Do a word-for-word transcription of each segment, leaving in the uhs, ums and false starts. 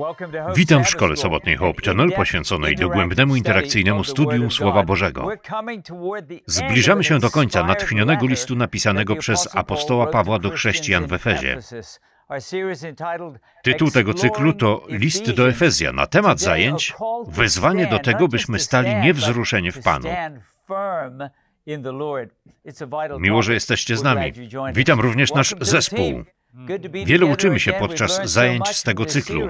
Witam w Szkole Sobotniej Hope Channel poświęconej dogłębnemu interakcyjnemu studium Słowa Bożego. Zbliżamy się do końca natchnionego listu napisanego przez apostoła Pawła do chrześcijan w Efezie. Tytuł tego cyklu to List do Efezjan, a temat zajęć wezwanie do tego, byśmy stali niewzruszeni w Panu. Miło, że jesteście z nami. Witam również nasz zespół. Wiele uczymy się podczas zajęć z tego cyklu.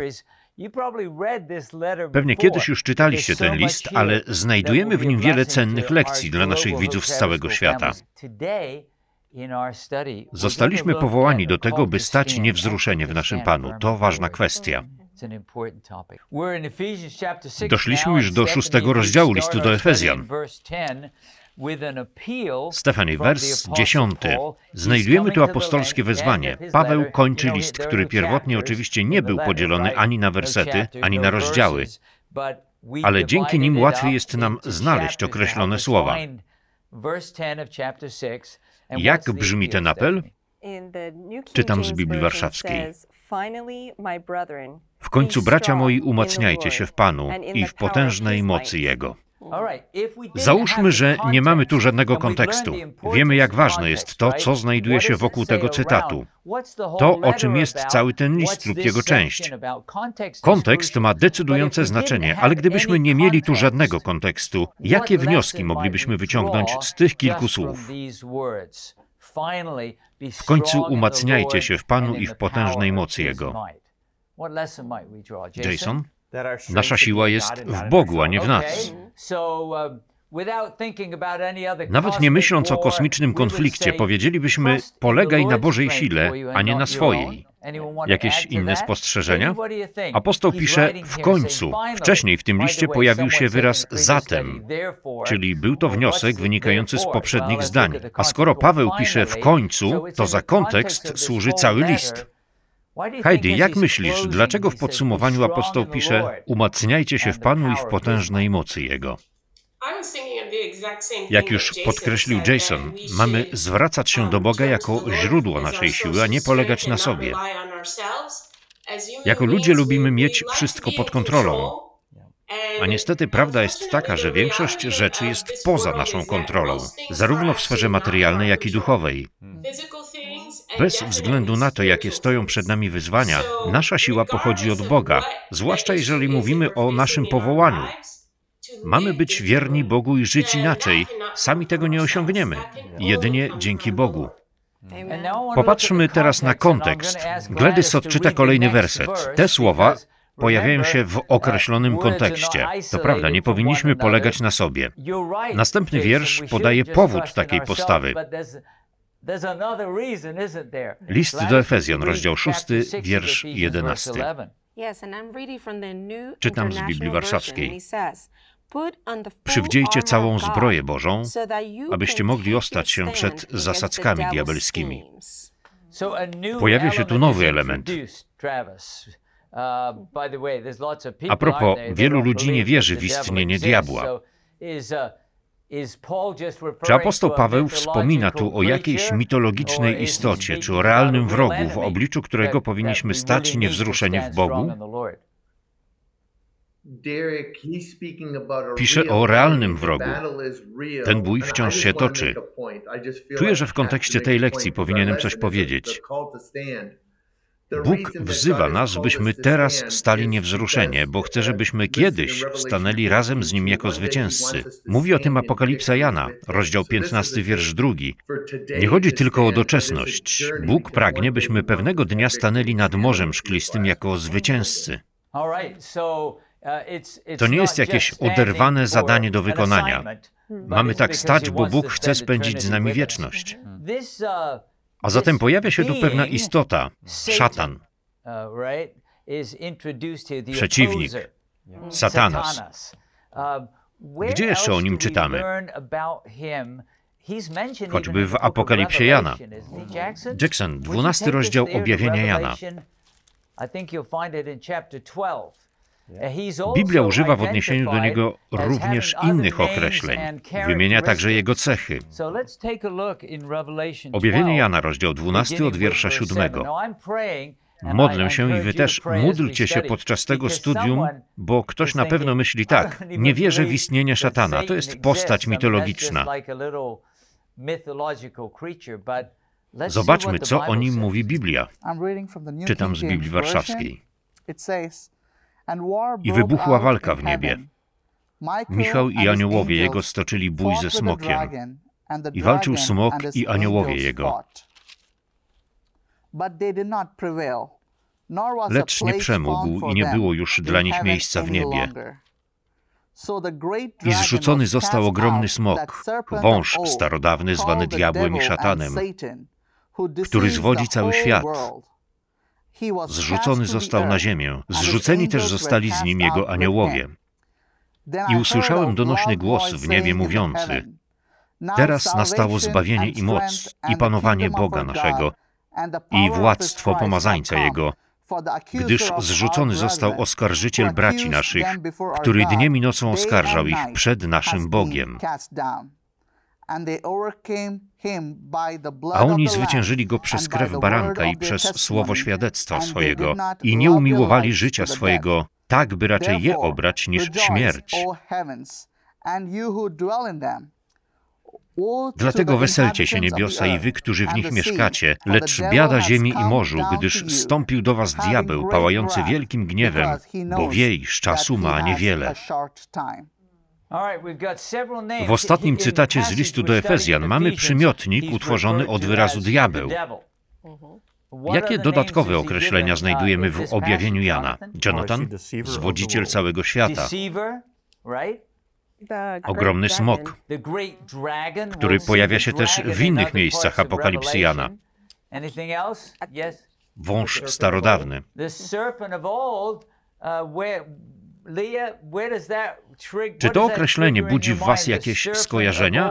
Pewnie kiedyś już czytaliście ten list, ale znajdujemy w nim wiele cennych lekcji dla naszych widzów z całego świata. Zostaliśmy powołani do tego, by stać niewzruszenie w naszym Panu. To ważna kwestia. Doszliśmy już do szóstego rozdziału listu do Efezjan. Stefanie, wers dziesiąty. Znajdujemy tu apostolskie wezwanie. Paweł kończy list, który pierwotnie oczywiście nie był podzielony ani na wersety, ani na rozdziały, ale dzięki nim łatwiej jest nam znaleźć określone słowa. Jak brzmi ten apel? Czytam z Biblii Warszawskiej. W końcu, bracia moi, umacniajcie się w Panu i w potężnej mocy Jego. Załóżmy, że nie mamy tu żadnego kontekstu. Wiemy, jak ważne jest to, co znajduje się wokół tego cytatu. To, o czym jest cały ten list lub jego część. Kontekst ma decydujące znaczenie, ale gdybyśmy nie mieli tu żadnego kontekstu, jakie wnioski moglibyśmy wyciągnąć z tych kilku słów? W końcu umacniajcie się w Panu i w potężnej mocy Jego. Jason? Nasza siła jest w Bogu, a nie w nas. Nawet nie myśląc o kosmicznym konflikcie, powiedzielibyśmy, polegaj na Bożej sile, a nie na swojej. Jakieś inne spostrzeżenia? Apostoł pisze w końcu. Wcześniej w tym liście pojawił się wyraz zatem, czyli był to wniosek wynikający z poprzednich zdań. A skoro Paweł pisze w końcu, to za kontekst służy cały list. Heidi, jak myślisz, dlaczego w podsumowaniu apostoł pisze umacniajcie się w Panu i w potężnej mocy Jego? Jak już podkreślił Jason, mamy zwracać się do Boga jako źródło naszej siły, a nie polegać na sobie. Jako ludzie lubimy mieć wszystko pod kontrolą. A niestety prawda jest taka, że większość rzeczy jest poza naszą kontrolą, zarówno w sferze materialnej, jak i duchowej. Bez względu na to, jakie stoją przed nami wyzwania, nasza siła pochodzi od Boga, zwłaszcza jeżeli mówimy o naszym powołaniu. Mamy być wierni Bogu i żyć inaczej. Sami tego nie osiągniemy. Jedynie dzięki Bogu. Popatrzmy teraz na kontekst. Gladys odczyta kolejny werset. Te słowa pojawiają się w określonym kontekście. To prawda, nie powinniśmy polegać na sobie. Następny wiersz podaje powód takiej postawy. List do Efezjan, rozdział szósty, wiersz jedenasty. Czytam z Biblii Warszawskiej. Przywdziejcie całą zbroję Bożą, abyście mogli ostać się przed zasadzkami diabelskimi. Pojawia się tu nowy element. A propos, wielu ludzi nie wierzy w istnienie diabła. Czy apostoł Paweł wspomina tu o jakiejś mitologicznej istocie, czy o realnym wrogu, w obliczu którego powinniśmy stać niewzruszeni w Bogu? Pisze o realnym wrogu. Ten bój wciąż się toczy. Czuję, że w kontekście tej lekcji powinienem coś powiedzieć. Bóg wzywa nas, byśmy teraz stali niewzruszenie, bo chce, żebyśmy kiedyś stanęli razem z Nim jako zwycięzcy. Mówi o tym Apokalipsa Jana, rozdział piętnasty, wiersz drugi. Nie chodzi tylko o doczesność. Bóg pragnie, byśmy pewnego dnia stanęli nad Morzem Szklistym jako zwycięzcy. To nie jest jakieś oderwane zadanie do wykonania. Mamy tak stać, bo Bóg chce spędzić z nami wieczność. A zatem pojawia się tu pewna istota, szatan, przeciwnik, Satanas. Gdzie jeszcze o nim czytamy? Choćby w Apokalipsie Jana. Jackson, dwunasty rozdział Objawienia Jana. Biblia używa w odniesieniu do niego również innych określeń. Wymienia także jego cechy. Objawienie Jana, rozdział dwunasty, od wiersza siódmego. Modlę się i wy też módlcie się podczas tego studium, bo ktoś na pewno myśli tak, nie wierzę w istnienie szatana, to jest postać mitologiczna. Zobaczmy, co o nim mówi Biblia. Czytam z Biblii Warszawskiej. I wybuchła walka w niebie. Michał i aniołowie jego stoczyli bój ze smokiem. I walczył smok i aniołowie jego. Lecz nie przemógł i nie było już dla nich miejsca w niebie. I zrzucony został ogromny smok, wąż starodawny zwany diabłem i szatanem, który zwodzi cały świat. Zrzucony został na ziemię, zrzuceni też zostali z nim jego aniołowie. I usłyszałem donośny głos w niebie mówiący: teraz nastało zbawienie i moc, i panowanie Boga naszego, i władztwo pomazańca Jego, gdyż zrzucony został oskarżyciel braci naszych, który dniem i nocą oskarżał ich przed naszym Bogiem. A oni zwyciężyli go przez krew baranka i przez słowo świadectwa swojego i nie umiłowali życia swojego, tak by raczej je obrać niż śmierć. Dlatego weselcie się niebiosa i wy, którzy w nich mieszkacie, lecz biada ziemi i morzu, gdyż zstąpił do was diabeł, pałający wielkim gniewem, bo wie, iż czasu ma niewiele. W ostatnim cytacie z listu do Efezjan mamy przymiotnik utworzony od wyrazu diabeł. Jakie dodatkowe określenia znajdujemy w objawieniu Jana? Jonathan, zwodziciel całego świata. Ogromny smok, który pojawia się też w innych miejscach Apokalipsy Jana. Wąż starodawny. Czy to określenie budzi w was jakieś skojarzenia?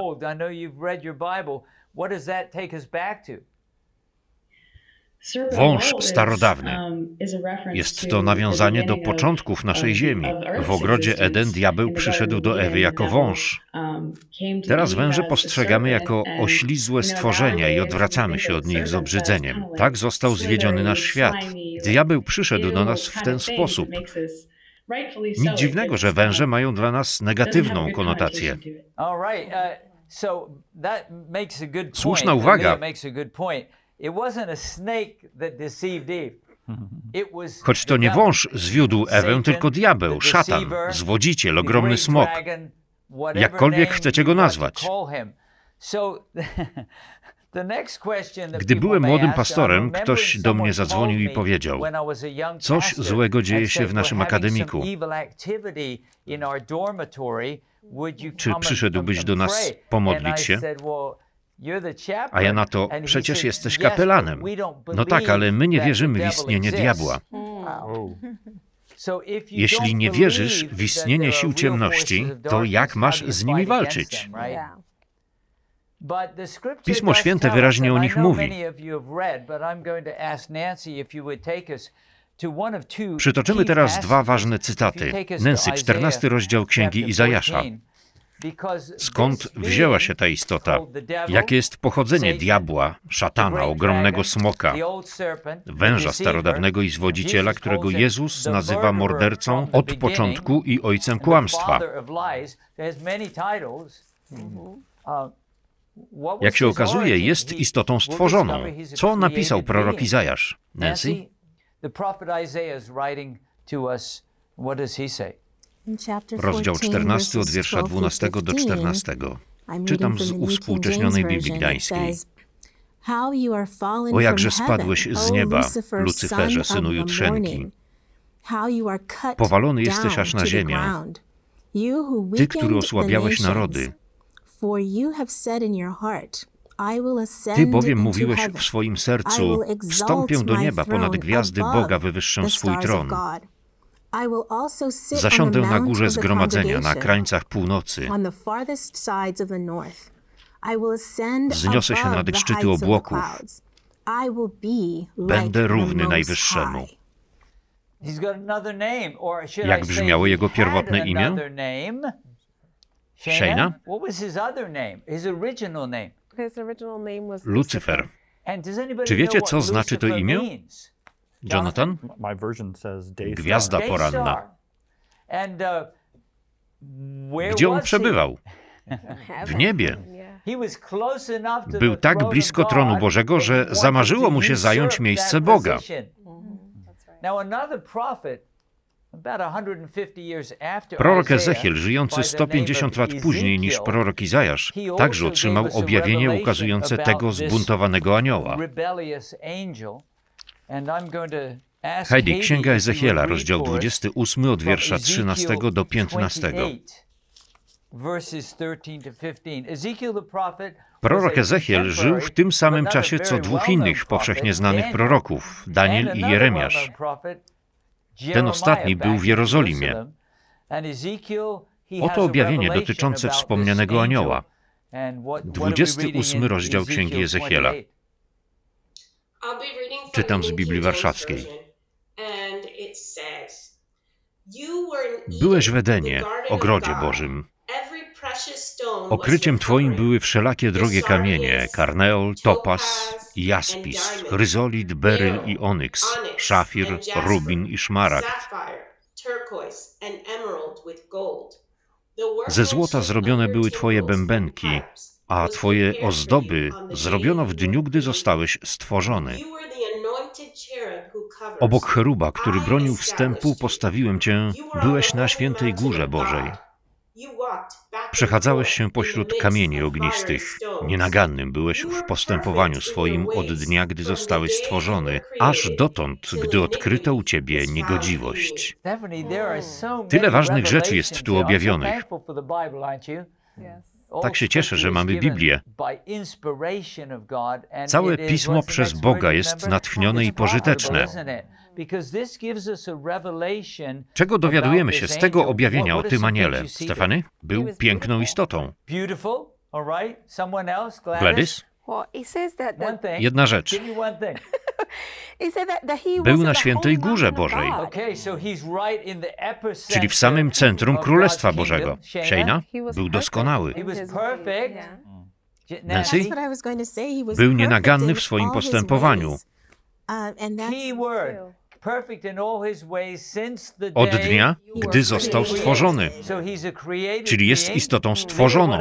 Wąż starodawny. Jest to nawiązanie do początków naszej ziemi. W ogrodzie Eden diabeł przyszedł do Ewy jako wąż. Teraz węże postrzegamy jako oślizłe stworzenia i odwracamy się od nich z obrzydzeniem. Tak został zwiedziony nasz świat. Diabeł przyszedł do nas w ten sposób. Nic dziwnego, że węże mają dla nas negatywną konotację. Słuszna uwaga. Choć to nie wąż zwiódł Ewę, tylko diabeł, szatan, zwodziciel, ogromny smok. Jakkolwiek chcecie go nazwać. Gdy byłem młodym pastorem, ktoś do mnie zadzwonił i powiedział: coś złego dzieje się w naszym akademiku. Czy przyszedłbyś do nas pomodlić się? A ja na to: przecież jesteś kapelanem. No tak, ale my nie wierzymy w istnienie diabła. Jeśli nie wierzysz w istnienie sił ciemności, to jak masz z nimi walczyć? Pismo Święte wyraźnie o nich mówi. Przytoczymy teraz dwa ważne cytaty. Nancy, czternasty rozdział Księgi Izajasza. Skąd wzięła się ta istota? Jakie jest pochodzenie diabła, szatana, ogromnego smoka, węża starodawnego i zwodziciela, którego Jezus nazywa mordercą od początku i ojcem kłamstwa? Jak się okazuje, jest istotą stworzoną. Co napisał prorok Izajasz? Nancy? Rozdział czternasty od wiersza dwunastego do czternastego. Czytam z uwspółcześnionej Biblii Gdańskiej. O jakże spadłeś z nieba, Lucyferze, synu jutrzenki. Powalony jesteś aż na ziemię. Ty, który osłabiałeś narody. Ty bowiem mówiłeś w swoim sercu: wstąpię do nieba, ponad gwiazdy Boga wywyższę swój tron. Zasiądę na górze zgromadzenia, na krańcach północy. Wzniosę się nad szczyty obłoków. Będę równy Najwyższemu. Jak brzmiało jego pierwotne imię? Shayna? Lucyfer. Czy wiecie, co znaczy to imię? Jonathan? Gwiazda poranna. Gdzie on przebywał? W niebie. Był tak blisko tronu Bożego, że zamarzyło mu się zająć miejsce Boga. Prorok Ezechiel, żyjący sto pięćdziesiąt lat później niż prorok Izajasz, także otrzymał objawienie ukazujące tego zbuntowanego anioła. Heidi, Księga Ezechiela, rozdział dwudziesty ósmy, od wiersza trzynastego do piętnastego. Prorok Ezechiel żył w tym samym czasie, co dwóch innych powszechnie znanych proroków, Daniel i Jeremiasz. Ten ostatni był w Jerozolimie. Oto objawienie dotyczące wspomnianego anioła. dwudziesty ósmy rozdział Księgi Ezechiela. Czytam z Biblii Warszawskiej. Byłeś w Edenie, ogrodzie Bożym. Okryciem Twoim były wszelakie drogie kamienie, karneol, topaz, jaspis, chryzolit, beryl i onyks, szafir, rubin i szmaragd. Ze złota zrobione były Twoje bębenki, a Twoje ozdoby zrobiono w dniu, gdy zostałeś stworzony. Obok cheruba, który bronił wstępu, postawiłem Cię, byłeś na świętej górze Bożej. Przechadzałeś się pośród kamieni ognistych. Nienagannym byłeś w postępowaniu swoim od dnia, gdy zostałeś stworzony, aż dotąd, gdy odkryto u Ciebie niegodziwość. Tyle ważnych rzeczy jest tu objawionych. Tak się cieszę, że mamy Biblię. Całe Pismo przez Boga jest natchnione i pożyteczne. Czego dowiadujemy się z tego objawienia o tym aniele? Stefany? Był piękną istotą. Gladys? Jedna rzecz. Był na świętej górze Bożej, czyli w samym centrum Królestwa Bożego. Shayna? Był doskonały. Nancy? Był nienaganny w swoim postępowaniu. Od dnia, gdy został stworzony, czyli jest istotą stworzoną.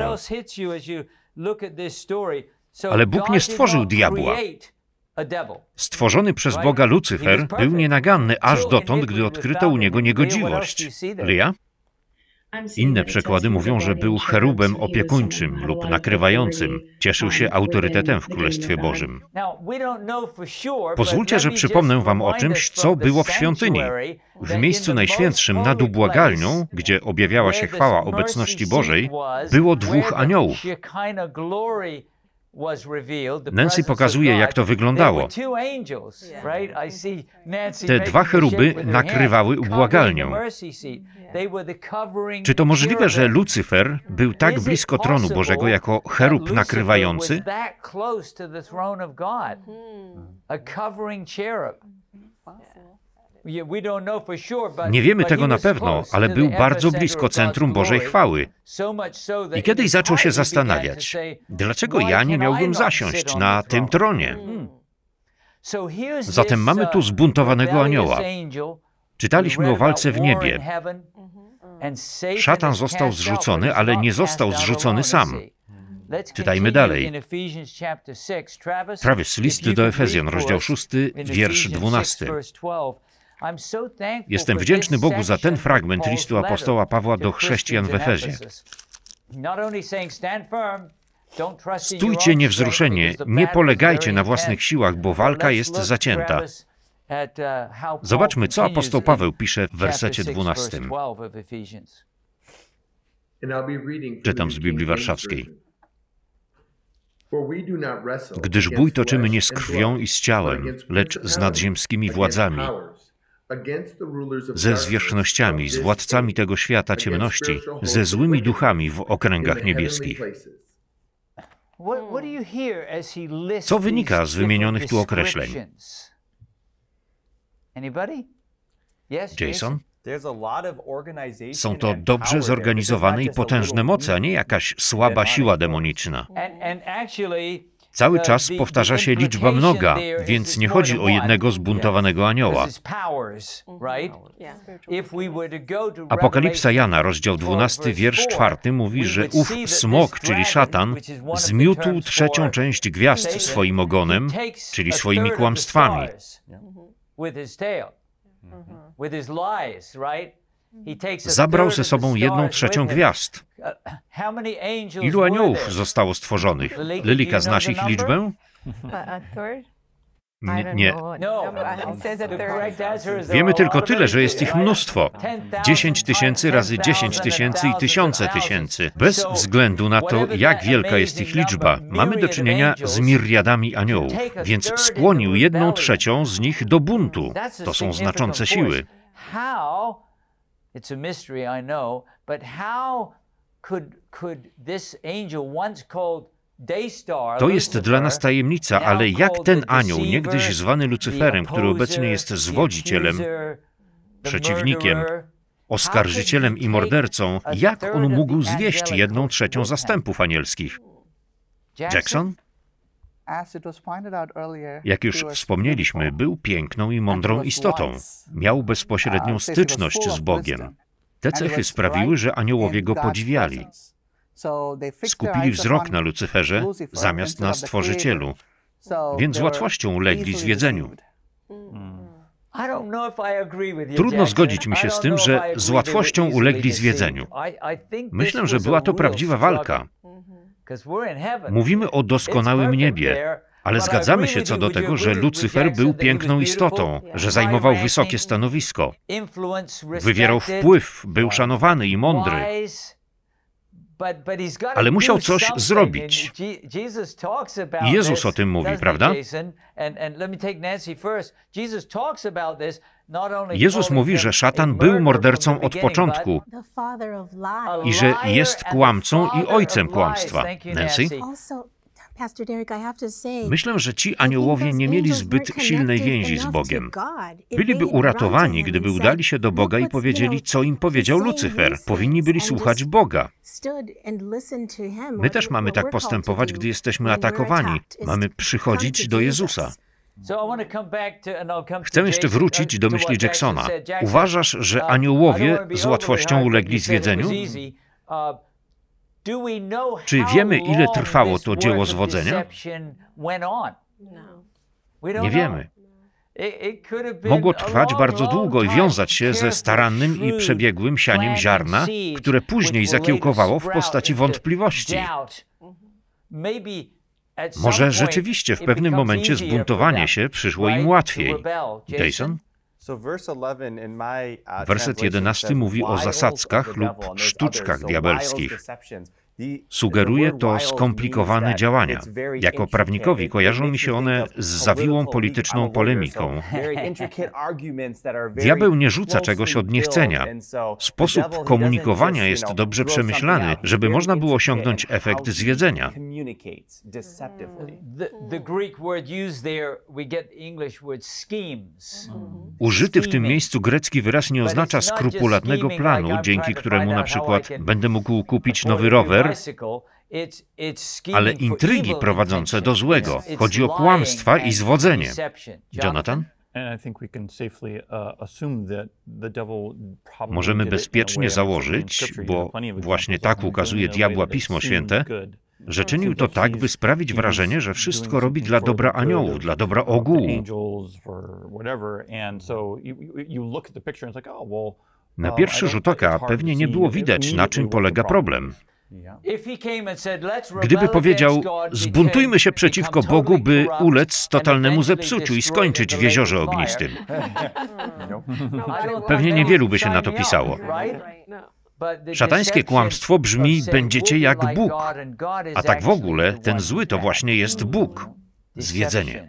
Ale Bóg nie stworzył diabła. Stworzony przez Boga Lucyfer był nienaganny aż dotąd, gdy odkryto u niego niegodziwość. Lia? Inne przekłady mówią, że był cherubem opiekuńczym lub nakrywającym. Cieszył się autorytetem w Królestwie Bożym. Pozwólcie, że przypomnę wam o czymś, co było w świątyni. W miejscu najświętszym nad ubłagalnią, gdzie objawiała się chwała obecności Bożej, było dwóch aniołów. Nancy pokazuje, jak to wyglądało. Te dwa cheruby nakrywały ubłagalnię. Czy to możliwe, że Lucyfer był tak blisko tronu Bożego jako cherub nakrywający? Nie wiemy tego na pewno, ale był bardzo blisko centrum Bożej chwały. I kiedyś zaczął się zastanawiać, dlaczego ja nie miałbym zasiąść na tym tronie? Zatem mamy tu zbuntowanego anioła. Czytaliśmy o walce w niebie. Szatan został zrzucony, ale nie został zrzucony sam. Czytajmy dalej. Travis, list do Efezjan, rozdział szósty, wiersz dwunasty. Jestem wdzięczny Bogu za ten fragment listu apostoła Pawła do chrześcijan w Efezie. Stójcie niewzruszenie, nie polegajcie na własnych siłach, bo walka jest zacięta. Zobaczmy, co apostoł Paweł pisze w wersecie dwunastym. Czytam z Biblii Warszawskiej. Gdyż bój toczymy nie z krwią i z ciałem, lecz z nadziemskimi władzami, ze zwierzchnościami, z władcami tego świata ciemności, ze złymi duchami w okręgach niebieskich. Co wynika z wymienionych tu określeń? Jason? Są to dobrze zorganizowane i potężne moce, a nie jakaś słaba siła demoniczna. Cały czas powtarza się liczba mnoga, więc nie chodzi o jednego zbuntowanego anioła. Apokalipsa Jana, rozdział dwunasty, wiersz czwarty mówi, że ów smok, czyli szatan, zmiótł trzecią część gwiazd swoim ogonem, czyli swoimi kłamstwami. Zabrał ze sobą jedną trzecią gwiazd. Ilu aniołów zostało stworzonych? Lilika, znasz ich liczbę? Nie. nie. Wiemy tylko tyle, że jest ich mnóstwo. Dziesięć tysięcy razy dziesięć tysięcy i tysiące tysięcy. Bez względu na to, jak wielka jest ich liczba, mamy do czynienia z miriadami aniołów, więc skłonił jedną trzecią z nich do buntu. To są znaczące siły. It's a mystery, I know, but how could could this angel once called Daystar, to jest dla nas tajemnica, ale jak ten anioł, niegdyś zwany Lucyferem, który obecnie jest zwodzicielem, przeciwnikiem, oskarżycielem i mordercą, jak on mógł zwieść jedną trzecią zastępów anielskich? Jackson? Jak już wspomnieliśmy, był piękną i mądrą istotą. Miał bezpośrednią styczność z Bogiem. Te cechy sprawiły, że aniołowie go podziwiali. Skupili wzrok na Lucyferze zamiast na Stworzycielu, więc z łatwością ulegli zwiedzeniu. Trudno zgodzić mi się z tym, że z łatwością ulegli zwiedzeniu. Myślę, że była to prawdziwa walka. Mówimy o doskonałym niebie, ale zgadzamy się co do tego, że Lucyfer był piękną istotą, że zajmował wysokie stanowisko, wywierał wpływ, był szanowany i mądry, ale musiał coś zrobić. I Jezus o tym mówi, prawda? Jezus mówi, że szatan był mordercą od początku i że jest kłamcą i ojcem kłamstwa. Nancy? Myślę, że ci aniołowie nie mieli zbyt silnej więzi z Bogiem. Byliby uratowani, gdyby udali się do Boga i powiedzieli, co im powiedział Lucyfer. Powinni byli słuchać Boga. My też mamy tak postępować, gdy jesteśmy atakowani. Mamy przychodzić do Jezusa. Chcę jeszcze wrócić do myśli Jacksona. Uważasz, że aniołowie z łatwością ulegli zwiedzeniu? Czy wiemy, ile trwało to dzieło zwodzenia? Nie wiemy. Mogło trwać bardzo długo i wiązać się ze starannym i przebiegłym sianiem ziarna, które później zakiełkowało w postaci wątpliwości. Może rzeczywiście w pewnym momencie zbuntowanie się przyszło im łatwiej. Jason? Werset jedenasty mówi o zasadzkach lub sztuczkach diabelskich. Sugeruje to skomplikowane działania. Jako prawnikowi kojarzą mi się one z zawiłą polityczną polemiką. Diabeł nie rzuca czegoś od niechcenia. Sposób komunikowania jest dobrze przemyślany, żeby można było osiągnąć efekt zwiedzenia. Użyty w tym miejscu grecki wyraz nie oznacza skrupulatnego planu, dzięki któremu na przykład będę mógł kupić nowy rower, ale intrygi prowadzące do złego. Chodzi o kłamstwa i zwodzenie. Jonathan? Możemy bezpiecznie założyć, bo właśnie tak ukazuje diabła Pismo Święte, że czynił to tak, by sprawić wrażenie, że wszystko robi dla dobra aniołów, dla dobra ogółu. Na pierwszy rzut oka pewnie nie było widać, na czym polega problem. Gdyby powiedział, zbuntujmy się przeciwko Bogu, by ulec totalnemu zepsuciu i skończyć w jeziorze ognistym. Pewnie niewielu by się na to pisało. Szatańskie kłamstwo brzmi, będziecie jak Bóg. A tak w ogóle, ten zły to właśnie jest Bóg. Zwiedzenie.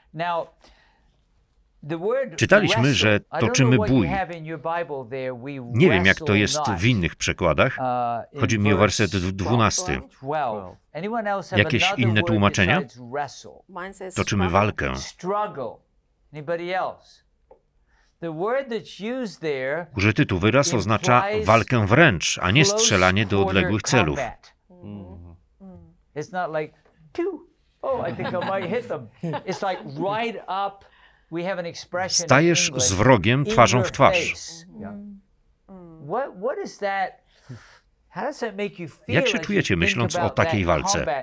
Czytaliśmy, że toczymy bój. Nie wiem, jak to jest w innych przekładach. Chodzi mi o werset dwunasty. Jakieś inne tłumaczenia? Toczymy walkę. Użyty tu wyraz oznacza walkę wręcz, a nie strzelanie do odległych celów. Stajesz z wrogiem twarzą w twarz. Jak się czujecie, myśląc o takiej walce?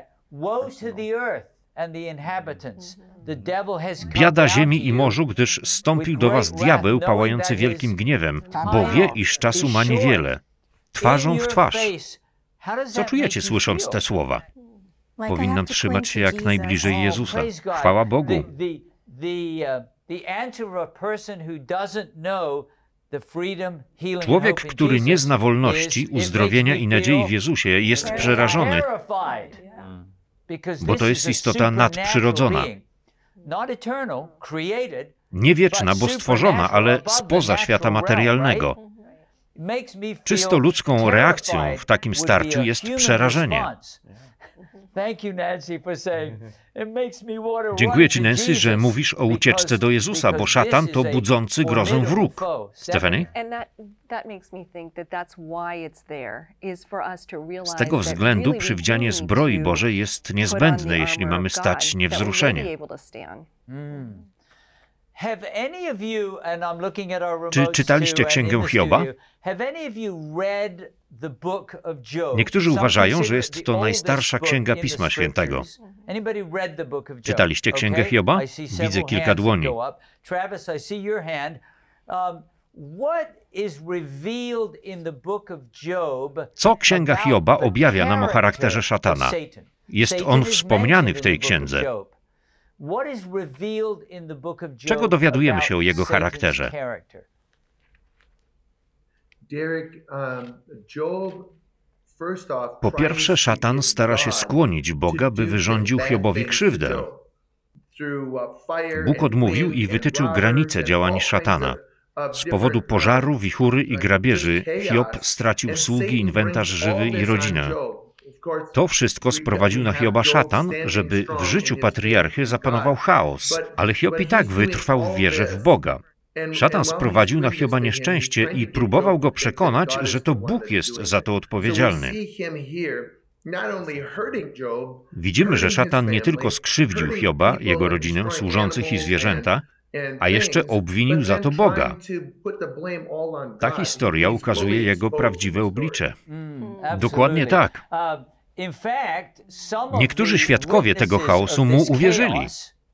Biada ziemi i morzu, gdyż zstąpił do was diabeł pałający wielkim gniewem, bo wie, iż czasu ma niewiele. Twarzą w twarz. Co czujecie, słysząc te słowa? Powinnam trzymać się jak najbliżej Jezusa. Chwała Bogu. Człowiek, który nie zna wolności, uzdrowienia i nadziei w Jezusie, jest przerażony, bo to jest istota nadprzyrodzona. Nie wieczna, bo stworzona, ale spoza świata materialnego. Czysto ludzką reakcją w takim starciu jest przerażenie. Dziękuję Ci, Nancy, że mówisz o ucieczce do Jezusa, bo szatan to budzący grozę wróg. Stephanie? Z tego względu przywdzianie zbroi Bożej jest niezbędne, jeśli mamy stać niewzruszenie. Czy czytaliście Księgę Hioba? Niektórzy uważają, że jest to najstarsza księga Pisma Świętego. Czytaliście Księgę Hioba? Widzę kilka dłoni. Co Księga Hioba objawia nam o charakterze szatana? Jest on wspomniany w tej księdze. Czego dowiadujemy się o jego charakterze? Po pierwsze, szatan stara się skłonić Boga, by wyrządził Hiobowi krzywdę. Bóg odmówił i wytyczył granice działań szatana. Z powodu pożaru, wichury i grabieży Hiob stracił sługi, inwentarz żywy i rodzinę. To wszystko sprowadził na Hioba szatan, żeby w życiu patriarchy zapanował chaos, ale Hiob i tak wytrwał w wierze w Boga. Szatan sprowadził na Hioba nieszczęście i próbował go przekonać, że to Bóg jest za to odpowiedzialny. Widzimy, że szatan nie tylko skrzywdził Hioba, jego rodzinę, służących i zwierzęta, a jeszcze obwinił za to Boga. Ta historia ukazuje jego prawdziwe oblicze. Dokładnie tak. Niektórzy świadkowie tego chaosu mu uwierzyli.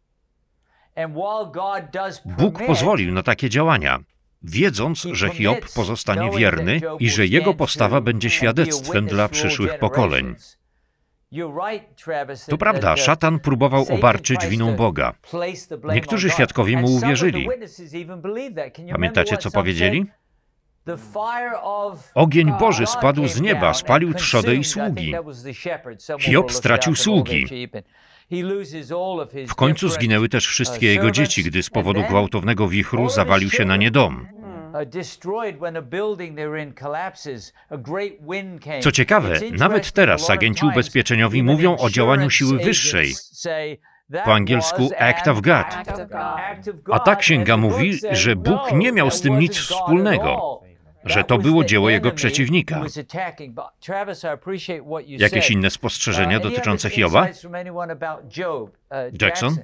Bóg pozwolił na takie działania, wiedząc, że Hiob pozostanie wierny i że jego postawa będzie świadectwem dla przyszłych pokoleń. To prawda, szatan próbował obarczyć winą Boga. Niektórzy świadkowie mu uwierzyli. Pamiętacie, co powiedzieli? Ogień Boży spadł z nieba, spalił trzodę i sługi. Hiob stracił sługi. W końcu zginęły też wszystkie jego dzieci, gdy z powodu gwałtownego wichru zawalił się na nie dom. Co ciekawe, nawet teraz agenci ubezpieczeniowi mówią o działaniu siły wyższej. Po angielsku Act of God. A ta księga mówi, że Bóg nie miał z tym nic wspólnego, że to było dzieło jego przeciwnika. Jakieś inne spostrzeżenia dotyczące Hioba? Jackson?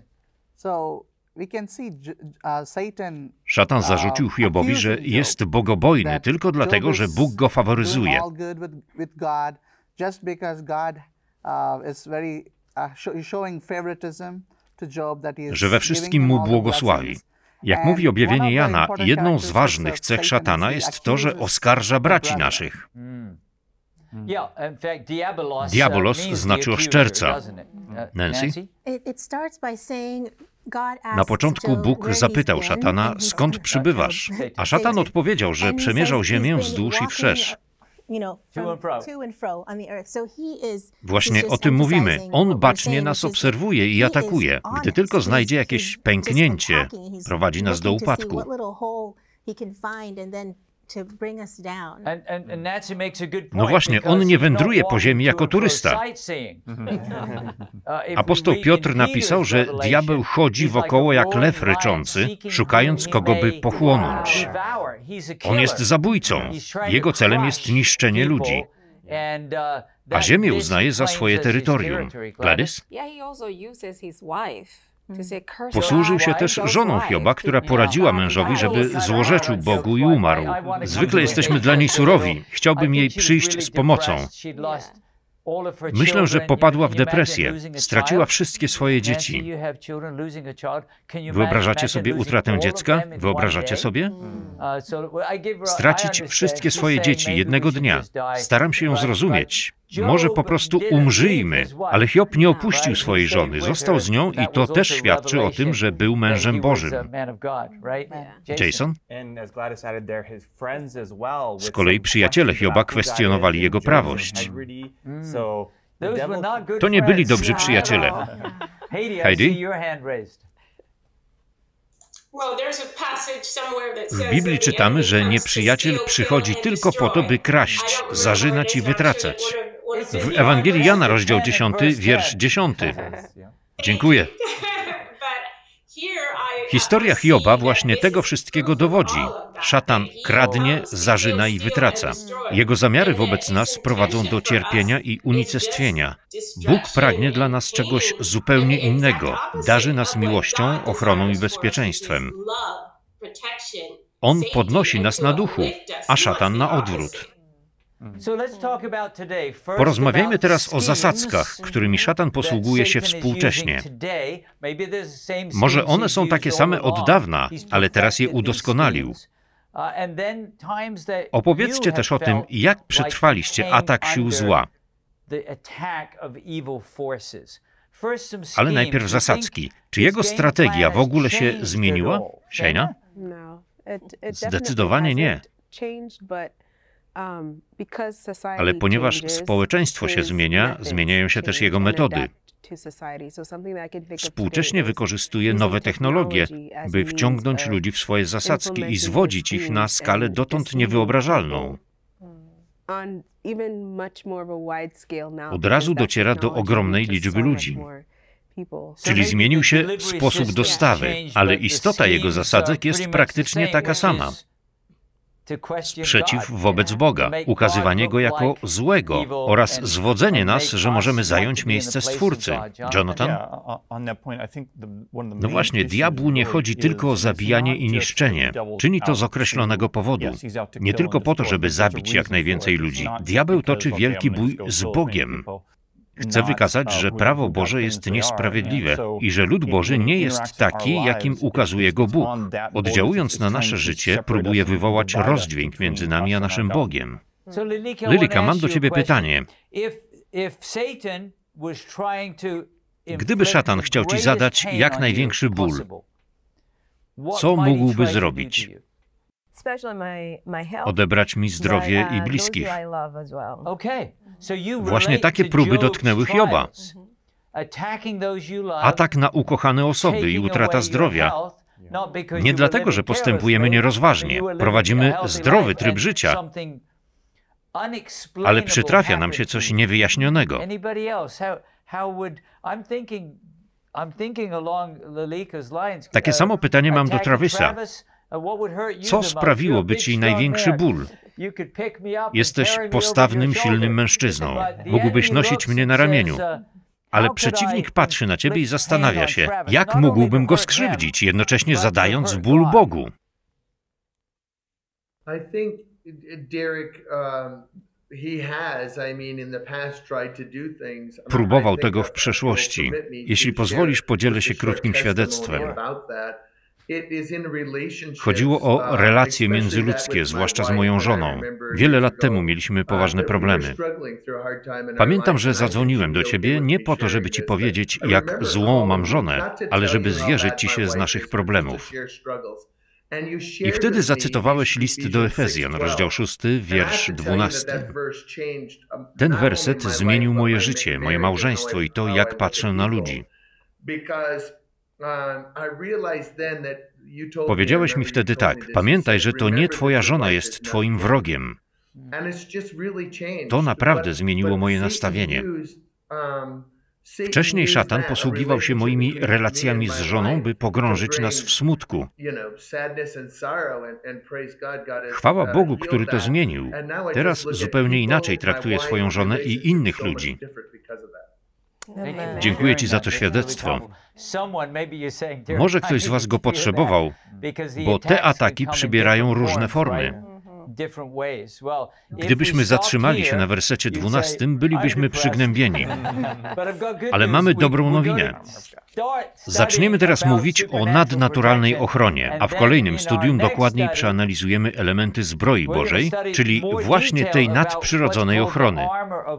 Szatan zarzucił Hiobowi, że jest bogobojny tylko dlatego, że Bóg go faworyzuje. Że we wszystkim mu błogosławi. Jak mówi objawienie Jana, jedną z ważnych cech szatana jest to, że oskarża braci naszych. Diabolos znaczy oszczerca. Nancy? Na początku Bóg zapytał szatana, skąd przybywasz? A szatan odpowiedział, że przemierzał ziemię wzdłuż i wszerz. Właśnie o tym mówimy. On bacznie nas obserwuje i atakuje. Gdy tylko znajdzie jakieś pęknięcie, prowadzi nas do upadku. No właśnie, on nie wędruje po ziemi jako turysta. Apostoł Piotr napisał, że diabeł chodzi wokoło jak lew ryczący, szukając kogo by pochłonąć. On jest zabójcą. Jego celem jest niszczenie ludzi. A ziemię uznaje za swoje terytorium. Gladys? Posłużył się też żoną Hioba, która poradziła mężowi, żeby złorzeczył Bogu i umarł. Zwykle jesteśmy dla niej surowi. Chciałbym jej przyjść z pomocą. Myślę, że popadła w depresję. Straciła wszystkie swoje dzieci. Wyobrażacie sobie utratę dziecka? Wyobrażacie sobie? Stracić wszystkie swoje dzieci jednego dnia. Staram się ją zrozumieć. Może po prostu umrzyjmy. Ale Hiob nie opuścił swojej żony. Został z nią i to też świadczy o tym, że był mężem Bożym. Jason? Z kolei przyjaciele Hioba kwestionowali jego prawość. To nie byli dobrzy przyjaciele. Heidi? W Biblii czytamy, że nieprzyjaciel przychodzi tylko po to, by kraść, zarzynać i wytracać. W Ewangelii Jana, rozdział dziesiąty, wiersz dziesiąty. Dziękuję. Historia Hioba właśnie tego wszystkiego dowodzi. Szatan kradnie, zarzyna i wytraca. Jego zamiary wobec nas prowadzą do cierpienia i unicestwienia. Bóg pragnie dla nas czegoś zupełnie innego. Darzy nas miłością, ochroną i bezpieczeństwem. On podnosi nas na duchu, a szatan na odwrót. Porozmawiajmy teraz o zasadzkach, którymi szatan posługuje się współcześnie. Może one są takie same od dawna, ale teraz je udoskonalił. Opowiedzcie też o tym, jak przetrwaliście atak sił zła. Ale najpierw zasadzki. Czy jego strategia w ogóle się zmieniła? Shayna? Zdecydowanie nie. Ale ponieważ społeczeństwo się zmienia, zmieniają się też jego metody. Współcześnie wykorzystuje nowe technologie, by wciągnąć ludzi w swoje zasadzki i zwodzić ich na skalę dotąd niewyobrażalną. Od razu dociera do ogromnej liczby ludzi. Czyli zmienił się sposób dostawy, ale istota jego zasadzek jest praktycznie taka sama. Sprzeciw wobec Boga, ukazywanie Go jako złego oraz zwodzenie nas, że możemy zająć miejsce Stwórcy. Jonathan? No właśnie, diabłu nie chodzi tylko o zabijanie i niszczenie. Czyni to z określonego powodu. Nie tylko po to, żeby zabić jak najwięcej ludzi. Diabeł toczy wielki bój z Bogiem. Chce wykazać, że prawo Boże jest niesprawiedliwe i że lud Boży nie jest taki, jakim ukazuje go Bóg. Oddziałując na nasze życie, próbuje wywołać rozdźwięk między nami a naszym Bogiem. Lilika, mam do ciebie pytanie. Gdyby szatan chciał ci zadać jak największy ból, co mógłby zrobić? Odebrać mi zdrowie i bliskich. Właśnie takie próby dotknęły Hioba. Atak na ukochane osoby i utrata zdrowia. Nie dlatego, że postępujemy nierozważnie. Prowadzimy zdrowy tryb życia, ale przytrafia nam się coś niewyjaśnionego. Takie samo pytanie mam do Travisa. Co sprawiłoby ci największy ból? Jesteś postawnym, silnym mężczyzną. Mógłbyś nosić mnie na ramieniu. Ale przeciwnik patrzy na ciebie i zastanawia się, jak mógłbym go skrzywdzić, jednocześnie zadając ból Bogu. Próbował tego w przeszłości. Jeśli pozwolisz, podzielę się krótkim świadectwem. Chodziło o relacje międzyludzkie, zwłaszcza z moją żoną. Wiele lat temu mieliśmy poważne problemy. Pamiętam, że zadzwoniłem do ciebie nie po to, żeby ci powiedzieć, jak złą mam żonę, ale żeby zwierzyć ci się z naszych problemów. I wtedy zacytowałeś list do Efezjan, rozdział szósty, wiersz dwunasty. Ten werset zmienił moje życie, moje małżeństwo i to, jak patrzę na ludzi. Powiedziałeś mi wtedy tak, pamiętaj, że to nie twoja żona jest twoim wrogiem. To naprawdę zmieniło moje nastawienie. Wcześniej szatan posługiwał się moimi relacjami z żoną, by pogrążyć nas w smutku. Chwała Bogu, który to zmienił. Teraz zupełnie inaczej traktuje swoją żonę i innych ludzi. Dziękuję Ci za to świadectwo. Może ktoś z Was go potrzebował, bo te ataki przybierają różne formy. Gdybyśmy zatrzymali się na wersecie dwunastym, bylibyśmy przygnębieni. Ale mamy dobrą nowinę. Zaczniemy teraz mówić o nadnaturalnej ochronie, a w kolejnym studium dokładniej przeanalizujemy elementy zbroi Bożej, czyli właśnie tej nadprzyrodzonej ochrony.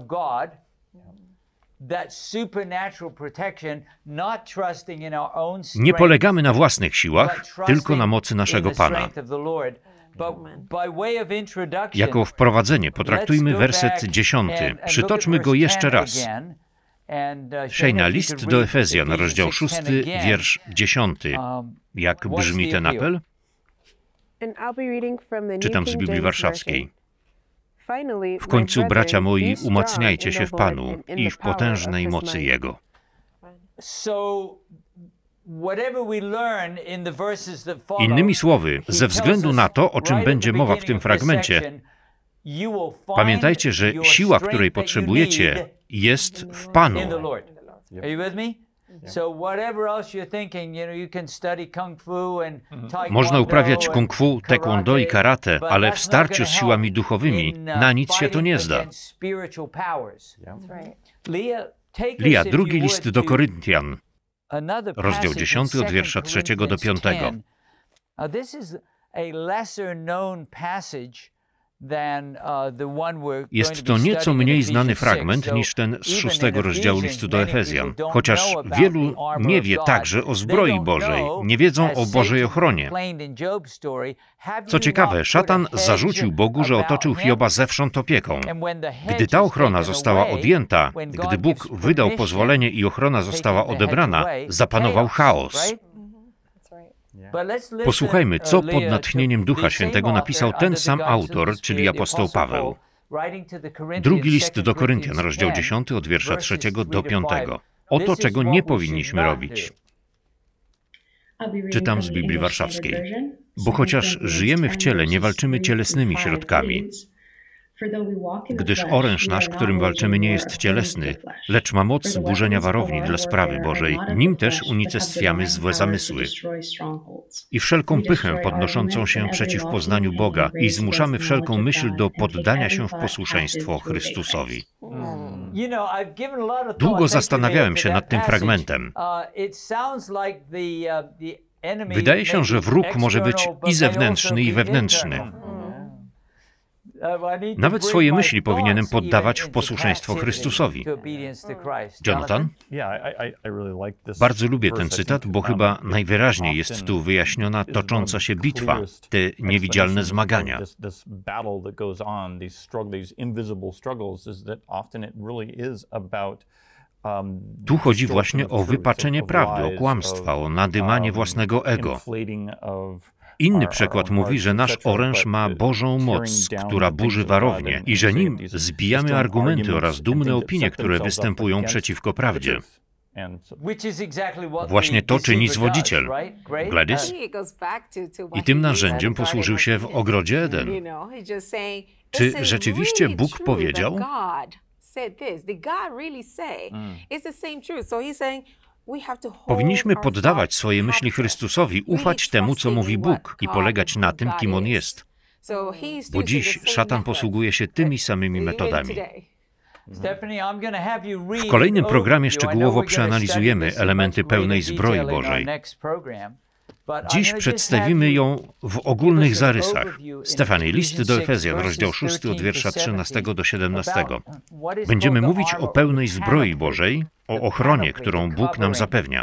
Nie polegamy na własnych siłach, tylko na mocy naszego Pana. Jako wprowadzenie potraktujmy werset dziesiąty. Przytoczmy go jeszcze raz. Shayna, list do Efezjan, rozdział szósty, wiersz dziesiąty. Jak brzmi ten apel? Czytam z Biblii Warszawskiej. W końcu, bracia moi, umacniajcie się w Panu i w potężnej mocy Jego. Innymi słowy, ze względu na to, o czym będzie mowa w tym fragmencie, pamiętajcie, że siła, której potrzebujecie, jest w Panu. Można uprawiać kung fu, taekwondo i karate, ale w starciu z siłami duchowymi na nic się to nie zda. Lia, drugi list do Koryntian, rozdział dziesiąty od wiersza trzeciego do piątego. Jest to nieco mniej znany fragment niż ten z szóstego rozdziału listu do Efezjan, chociaż wielu nie wie także o zbroi Bożej, nie wiedzą o Bożej ochronie. Co ciekawe, szatan zarzucił Bogu, że otoczył Hioba zewsząd opieką. Gdy ta ochrona została odjęta, gdy Bóg wydał pozwolenie i ochrona została odebrana, zapanował chaos. Posłuchajmy, co pod natchnieniem Ducha Świętego napisał ten sam autor, czyli apostoł Paweł. Drugi list do Koryntian, rozdział dziesiąty, od wiersza trzeciego do piątego. Oto, czego nie powinniśmy robić. Czytam z Biblii Warszawskiej. Bo chociaż żyjemy w ciele, nie walczymy cielesnymi środkami. Gdyż oręż nasz, którym walczymy, nie jest cielesny, lecz ma moc burzenia warowni dla sprawy Bożej. Nim też unicestwiamy złe zamysły i wszelką pychę podnoszącą się przeciw poznaniu Boga i zmuszamy wszelką myśl do poddania się w posłuszeństwo Chrystusowi. Długo zastanawiałem się nad tym fragmentem. Wydaje się, że wróg może być i zewnętrzny, i wewnętrzny. Nawet swoje myśli powinienem poddawać w posłuszeństwo Chrystusowi. Jonathan? Bardzo lubię ten cytat, bo chyba najwyraźniej jest tu wyjaśniona tocząca się bitwa, te niewidzialne zmagania. Tu chodzi właśnie o wypaczenie prawdy, o kłamstwa, o nadymanie własnego ego. Inny przekład mówi, że nasz oręż ma Bożą moc, która burzy warownię i że nim zbijamy argumenty oraz dumne opinie, które występują przeciwko prawdzie. Właśnie to czyni zwodziciel. Gladys? I tym narzędziem posłużył się w ogrodzie Eden. Czy rzeczywiście Bóg powiedział? Powinniśmy poddawać swoje myśli Chrystusowi, ufać temu, co mówi Bóg i polegać na tym, kim On jest. Bo dziś szatan posługuje się tymi samymi metodami. W kolejnym programie szczegółowo przeanalizujemy elementy pełnej zbroi Bożej. Dziś przedstawimy ją w ogólnych zarysach. Stefanie, list do Efezjan, rozdział szósty, od wiersza trzynastego do siedemnastego. Będziemy mówić o pełnej zbroi Bożej, o ochronie, którą Bóg nam zapewnia.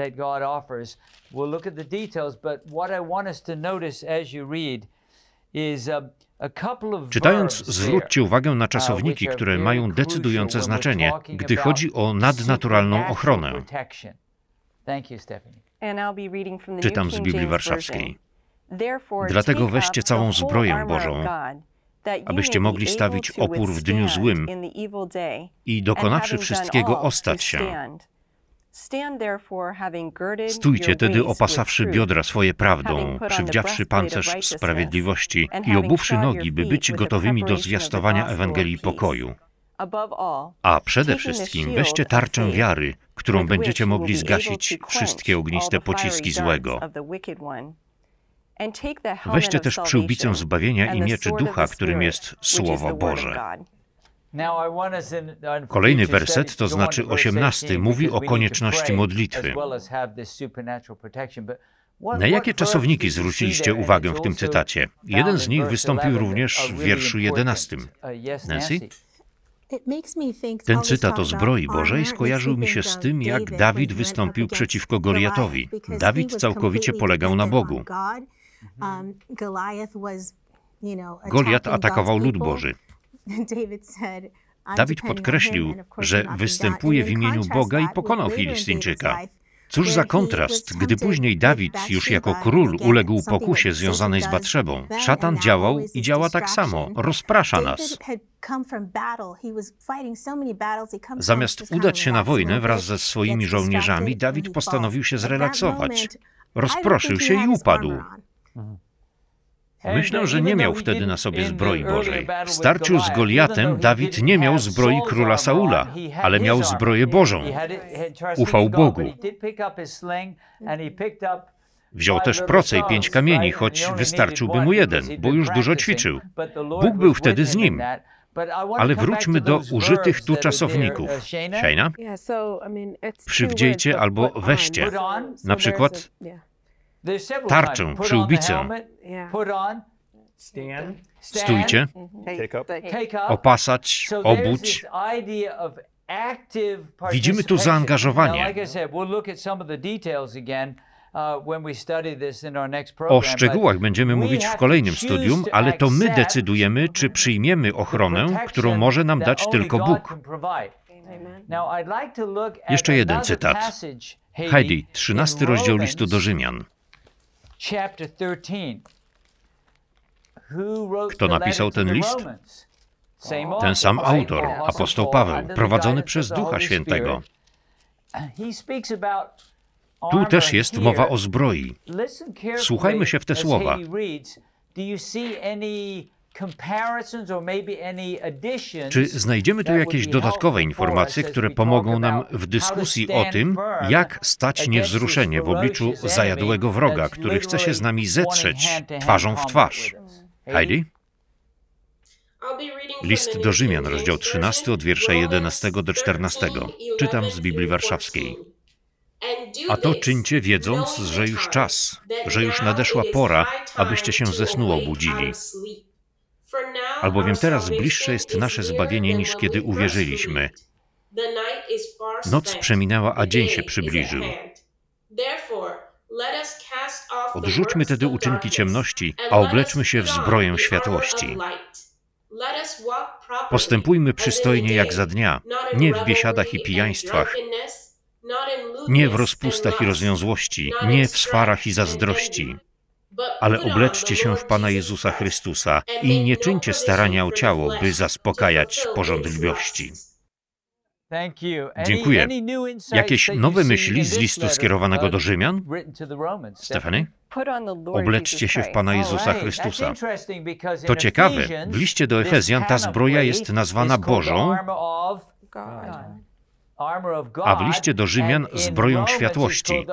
Czytając, zwróćcie uwagę na czasowniki, które mają decydujące znaczenie, gdy chodzi o nadnaturalną ochronę. Czytam z Biblii Warszawskiej. Dlatego weźcie całą zbroję Bożą, abyście mogli stawić opór w dniu złym i dokonawszy wszystkiego ostać się. Stójcie tedy, opasawszy biodra swoje prawdą, przywdziawszy pancerz sprawiedliwości i obuwszy nogi, by być gotowymi do zwiastowania Ewangelii pokoju. A przede wszystkim weźcie tarczę wiary, którą będziecie mogli zgasić wszystkie ogniste pociski złego. Weźcie też przyłbicę zbawienia i mieczy ducha, którym jest Słowo Boże. Kolejny werset, to znaczy osiemnasty, mówi o konieczności modlitwy. Na jakie czasowniki zwróciliście uwagę w tym cytacie? Jeden z nich wystąpił również w wierszu jedenastym. Nancy? Ten cytat o zbroi Bożej skojarzył mi się z tym, jak Dawid wystąpił przeciwko Goliatowi. Dawid całkowicie polegał na Bogu. Goliat atakował lud Boży. Dawid podkreślił, że występuje w imieniu Boga i pokonał Filistyńczyka. Cóż za kontrast, gdy później Dawid już jako król uległ pokusie związanej z Batszebą. Szatan działał i działa tak samo, rozprasza nas. Zamiast udać się na wojnę wraz ze swoimi żołnierzami, Dawid postanowił się zrelaksować. Rozproszył się i upadł. Myślę, że nie miał wtedy na sobie zbroi Bożej. W starciu z Goliatem Dawid nie miał zbroi króla Saula, ale miał zbroję Bożą. Ufał Bogu. Wziął też proce i pięć kamieni, choć wystarczyłby mu jeden, bo już dużo ćwiczył. Bóg był wtedy z nim. Ale wróćmy do użytych tu czasowników. Shaina? Przywdziejcie albo weźcie. Na przykład tarczę, przyłbicę. Stójcie, opasać, obudź. Widzimy tu zaangażowanie. O szczegółach będziemy mówić w kolejnym studium, ale to my decydujemy, czy przyjmiemy ochronę, którą może nam dać tylko Bóg. Jeszcze jeden cytat. Heidi, trzynasty rozdział listu do Rzymian. Kto napisał ten list? Ten sam autor, apostoł Paweł, prowadzony przez Ducha Świętego. Tu też jest mowa o zbroi. Wsłuchajmy się w te słowa. Czy znajdziemy tu jakieś dodatkowe informacje, które pomogą nam w dyskusji o tym, jak stać niewzruszenie w obliczu zajadłego wroga, który chce się z nami zetrzeć twarzą w twarz? Heidi? List do Rzymian, rozdział trzynasty, od wiersza jedenastego do czternastego. Czytam z Biblii Warszawskiej. A to czyńcie, wiedząc, że już czas, że już nadeszła pora, abyście się ze snu obudzili. Albowiem teraz bliższe jest nasze zbawienie, niż kiedy uwierzyliśmy. Noc przeminęła, a dzień się przybliżył. Odrzućmy tedy uczynki ciemności, a obleczmy się w zbroję światłości. Postępujmy przystojnie jak za dnia, nie w biesiadach i pijaństwach, nie w rozpustach i rozwiązłości, nie w swarach i zazdrości, ale obleczcie się w Pana Jezusa Chrystusa i nie czyńcie starania o ciało, by zaspokajać pożądliwości. Dziękuję. Jakieś nowe myśli z listu skierowanego do Rzymian? Stephanie? Obleczcie się w Pana Jezusa Chrystusa. To ciekawe, w liście do Efezjan ta zbroja jest nazwana Bożą, a w liście do Rzymian zbroją światłości.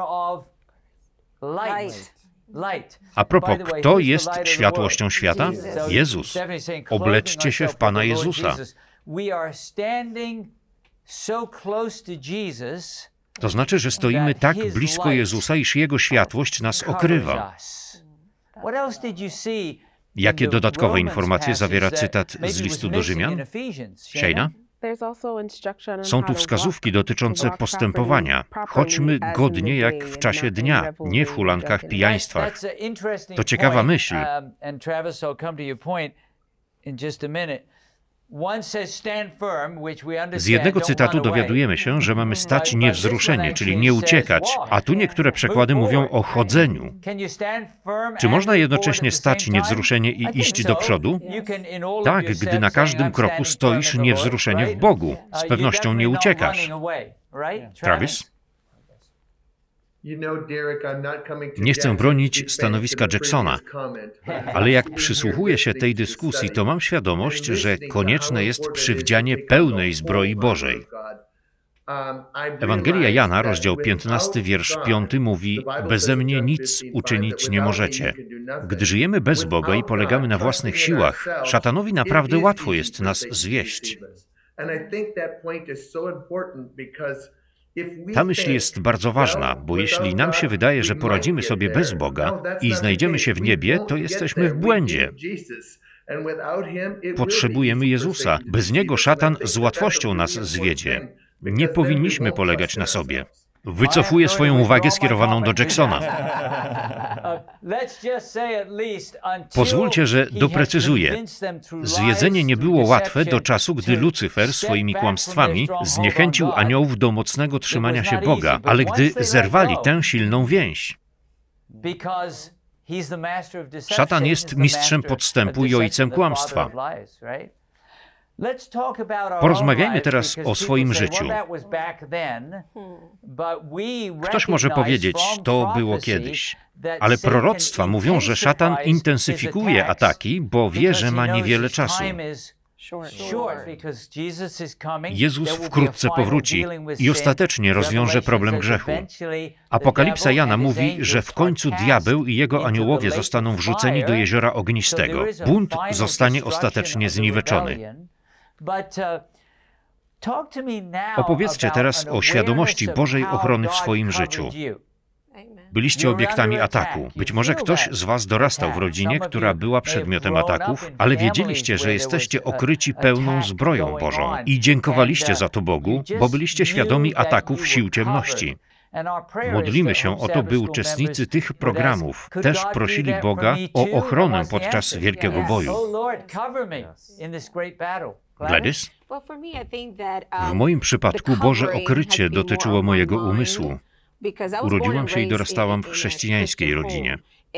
A propos, kto jest światłością świata? Jezus. Obleczcie się w Pana Jezusa. To znaczy, że stoimy tak blisko Jezusa, iż Jego światłość nas okrywa. Jakie dodatkowe informacje zawiera cytat z listu do Rzymian? Shaina? Są tu wskazówki dotyczące postępowania. Chodźmy godnie jak w czasie dnia, nie w hulankach, pijaństwach. To ciekawa myśl. Z jednego cytatu dowiadujemy się, że mamy stać niewzruszenie, czyli nie uciekać, a tu niektóre przekłady mówią o chodzeniu. Czy można jednocześnie stać niewzruszenie i iść do przodu? Tak, gdy na każdym kroku stoisz niewzruszenie w Bogu. Z pewnością nie uciekasz. Travis? Nie chcę bronić stanowiska Jacksona, ale jak przysłuchuję się tej dyskusji, to mam świadomość, że konieczne jest przywdzianie pełnej zbroi Bożej. Ewangelia Jana, rozdział piętnasty, wiersz piąty mówi: beze mnie nic uczynić nie możecie. Gdy żyjemy bez Boga i polegamy na własnych siłach, szatanowi naprawdę łatwo jest nas zwieść. Ta myśl jest bardzo ważna, bo jeśli nam się wydaje, że poradzimy sobie bez Boga i znajdziemy się w niebie, to jesteśmy w błędzie. Potrzebujemy Jezusa. Bez Niego szatan z łatwością nas zwiedzie. Nie powinniśmy polegać na sobie. Wycofuję swoją uwagę skierowaną do Jacksona. Pozwólcie, że doprecyzuję. Zwiedzenie nie było łatwe do czasu, gdy Lucyfer swoimi kłamstwami zniechęcił aniołów do mocnego trzymania się Boga, ale gdy zerwali tę silną więź. Szatan jest mistrzem podstępu i ojcem kłamstwa. Porozmawiajmy teraz o swoim życiu. Ktoś może powiedzieć, to było kiedyś, ale proroctwa mówią, że szatan intensyfikuje ataki, bo wie, że ma niewiele czasu. Jezus wkrótce powróci i ostatecznie rozwiąże problem grzechu. Apokalipsa Jana mówi, że w końcu diabeł i jego aniołowie zostaną wrzuceni do jeziora ognistego. Bunt zostanie ostatecznie zniweczony. Opowiedzcie teraz o świadomości Bożej ochrony w swoim życiu. Byliście obiektami ataku. Być może ktoś z was dorastał w rodzinie, która była przedmiotem ataków, ale wiedzieliście, że jesteście okryci pełną zbroją Bożą i dziękowaliście za to Bogu, bo byliście świadomi ataków sił ciemności. Modlimy się o to, by uczestnicy tych programów też prosili Boga o ochronę podczas wielkiego boju. Gladys? W moim przypadku Boże okrycie dotyczyło mojego umysłu. Urodziłam się i dorastałam w chrześcijańskiej rodzinie.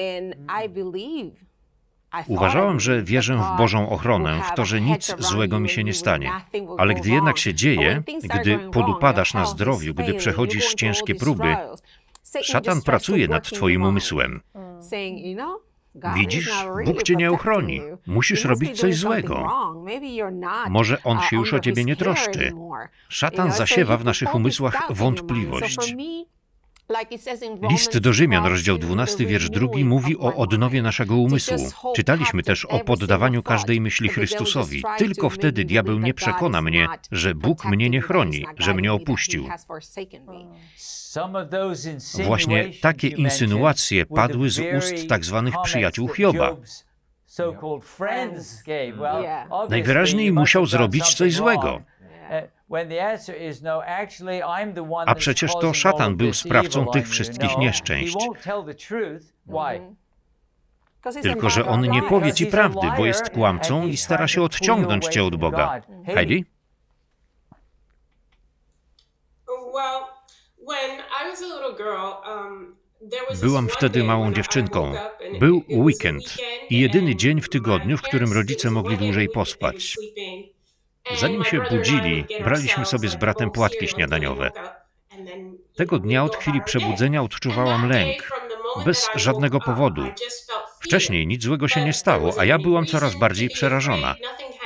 Uważałam, że wierzę w Bożą ochronę, w to, że nic złego mi się nie stanie. Ale gdy jednak się dzieje, gdy podupadasz na zdrowiu, gdy przechodzisz ciężkie próby, szatan pracuje nad twoim umysłem. Widzisz, Bóg cię nie ochroni. Musisz robić coś złego. Może On się już o ciebie nie troszczy. Szatan zasiewa w naszych umysłach wątpliwość. List do Rzymian, rozdział dwunasty, wiersz drugi, mówi o odnowie naszego umysłu. Czytaliśmy też o poddawaniu każdej myśli Chrystusowi. Tylko wtedy diabeł nie przekona mnie, że Bóg mnie nie chroni, że mnie opuścił. Właśnie takie insynuacje padły z ust tak zwanych przyjaciół Hioba. Najwyraźniej musiał zrobić coś złego. A przecież to szatan był sprawcą tych wszystkich nieszczęść. Tylko że on nie powie ci prawdy, bo jest kłamcą i stara się odciągnąć cię od Boga. Heidi? Byłam wtedy małą dziewczynką. Był weekend i jedyny dzień w tygodniu, w którym rodzice mogli dłużej pospać. Zanim się budzili, braliśmy sobie z bratem płatki śniadaniowe. Tego dnia od chwili przebudzenia odczuwałam lęk, bez żadnego powodu. Wcześniej nic złego się nie stało, a ja byłam coraz bardziej przerażona.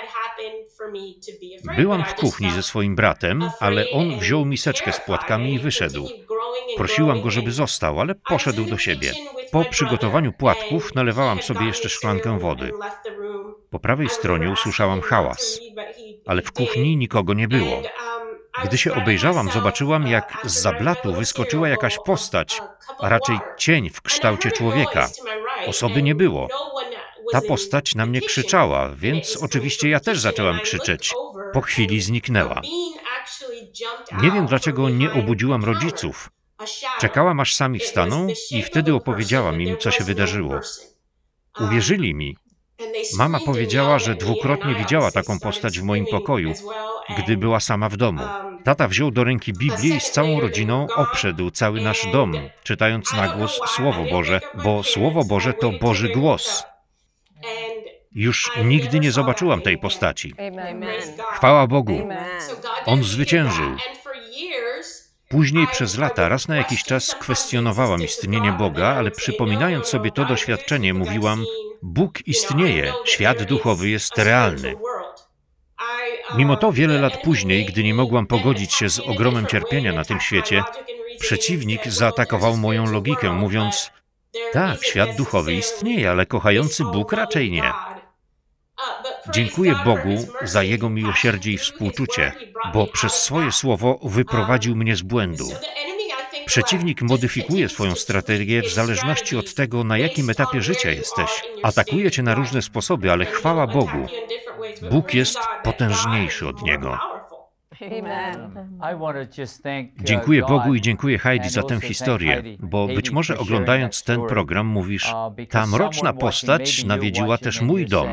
Byłam w kuchni ze swoim bratem, ale on wziął miseczkę z płatkami i wyszedł. Prosiłam go, żeby został, ale poszedł do siebie. Po przygotowaniu płatków nalewałam sobie jeszcze szklankę wody. Po prawej stronie usłyszałam hałas, ale w kuchni nikogo nie było. Gdy się obejrzałam, zobaczyłam, jak zza blatu wyskoczyła jakaś postać, a raczej cień w kształcie człowieka. Osoby nie było. Ta postać na mnie krzyczała, więc oczywiście ja też zaczęłam krzyczeć. Po chwili zniknęła. Nie wiem, dlaczego nie obudziłam rodziców. Czekałam, aż sami wstaną i wtedy opowiedziałam im, co się wydarzyło. Uwierzyli mi Mama powiedziała, że dwukrotnie widziała taką postać w moim pokoju, gdy była sama w domu. Tata wziął do ręki Biblię i z całą rodziną obszedł cały nasz dom, czytając na głos Słowo Boże, bo Słowo Boże to Boży głos. Już nigdy nie zobaczyłam tej postaci. Chwała Bogu. On zwyciężył. Później przez lata, raz na jakiś czas kwestionowałam istnienie Boga, ale przypominając sobie to doświadczenie, mówiłam: Bóg istnieje, świat duchowy jest realny. Mimo to wiele lat później, gdy nie mogłam pogodzić się z ogromem cierpienia na tym świecie, przeciwnik zaatakował moją logikę, mówiąc: tak, świat duchowy istnieje, ale kochający Bóg raczej nie. Dziękuję Bogu za Jego miłosierdzie i współczucie, bo przez swoje słowo wyprowadził mnie z błędu. Przeciwnik modyfikuje swoją strategię w zależności od tego, na jakim etapie życia jesteś. Atakuje cię na różne sposoby, ale chwała Bogu. Bóg jest potężniejszy od niego. Dziękuję Bogu i dziękuję Heidi za tę historię, bo być może oglądając ten program mówisz: ta mroczna postać nawiedziła też mój dom.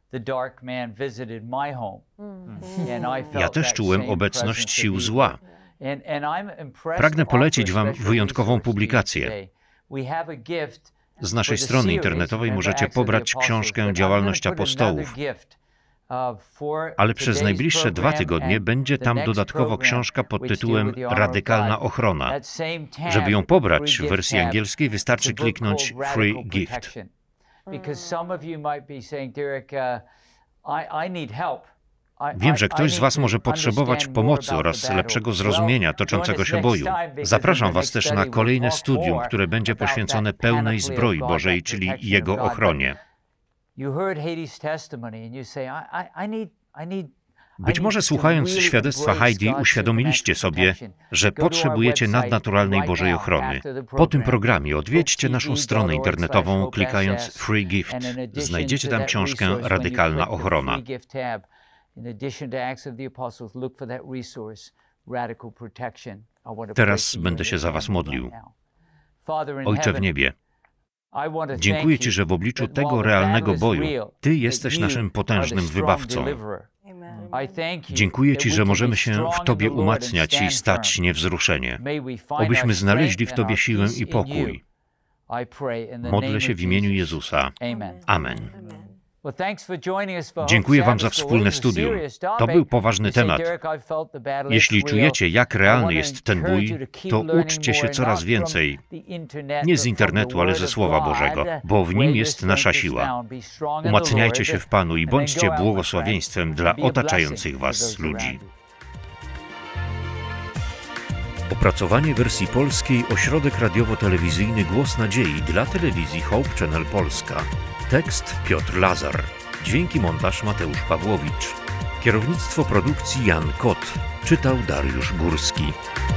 Ja też czułem obecność sił zła. Pragnę polecić Wam wyjątkową publikację. Z naszej strony internetowej możecie pobrać książkę Działalność Apostołów, ale przez najbliższe dwa tygodnie będzie tam dodatkowo książka pod tytułem Radykalna ochrona. Żeby ją pobrać w wersji angielskiej, wystarczy kliknąć Free Gift. Wiem, że ktoś z Was może potrzebować pomocy oraz lepszego zrozumienia toczącego się boju. Zapraszam Was też na kolejne studium, które będzie poświęcone pełnej zbroi Bożej, czyli Jego ochronie. Być może słuchając świadectwa Heidi uświadomiliście sobie, że potrzebujecie nadnaturalnej Bożej ochrony. Po tym programie odwiedźcie naszą stronę internetową, klikając Free Gift. Znajdziecie tam książkę Radykalna ochrona. Teraz będę się za Was modlił. Ojcze w niebie, dziękuję Ci, że w obliczu tego realnego boju Ty jesteś naszym potężnym wybawcą. Dziękuję Ci, że możemy się w Tobie umacniać i stać niewzruszenie. Obyśmy znaleźli w Tobie siłę i pokój. Modlę się w imieniu Jezusa. Amen. Dziękuję Wam za wspólne studium. To był poważny temat. Jeśli czujecie, jak realny jest ten bój, to uczcie się coraz więcej. Nie z internetu, ale ze Słowa Bożego, bo w nim jest nasza siła. Umacniajcie się w Panu i bądźcie błogosławieństwem dla otaczających Was ludzi. Opracowanie wersji polskiej Ośrodek Radiowo-Telewizyjny Głos Nadziei dla telewizji Hope Channel Polska. Tekst Piotr Lazar. Dźwięki montaż Mateusz Pawłowicz. Kierownictwo produkcji Jan Kot. Czytał Dariusz Górski.